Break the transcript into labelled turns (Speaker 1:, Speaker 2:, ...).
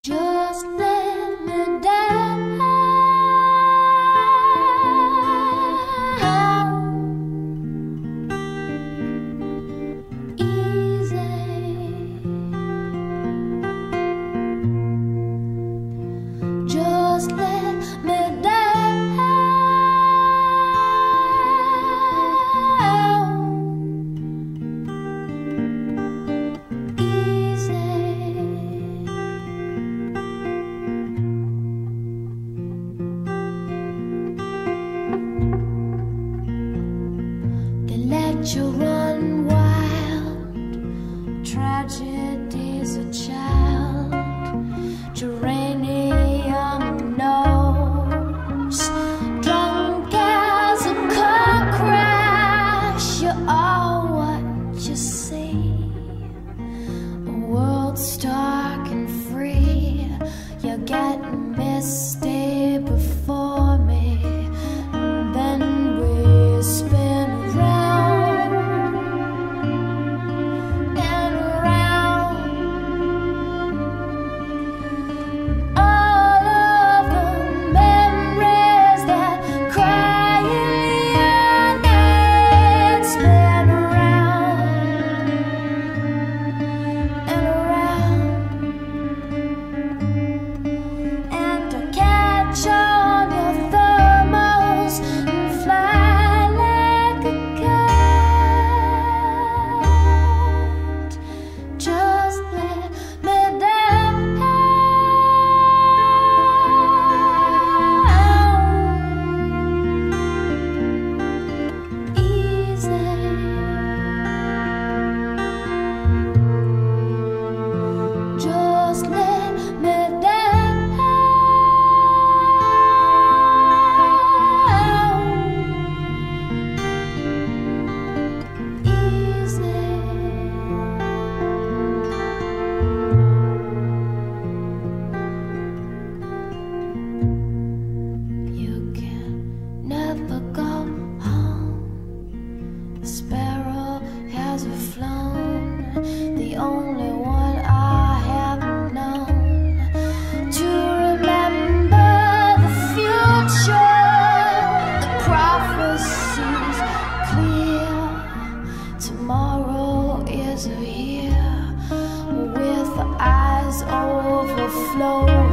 Speaker 1: Just let me down. Easy. Just let me down. Easy. They let you run wild, tragedies a child, Geranium knows, drunk as a car crash. You're all what you see. A world stark and free. You get misty before me, and then we spin around and around. All of the memories that cry in your name spin around and around. And to catch on your thermals and fly like a kite. Just let me down. Easy. Just let me down. Easy. You can never go home. The sparrow has flown, the only one I have known. To remember the future, the prophecies clear. Tomorrow is here with eyes overflowing.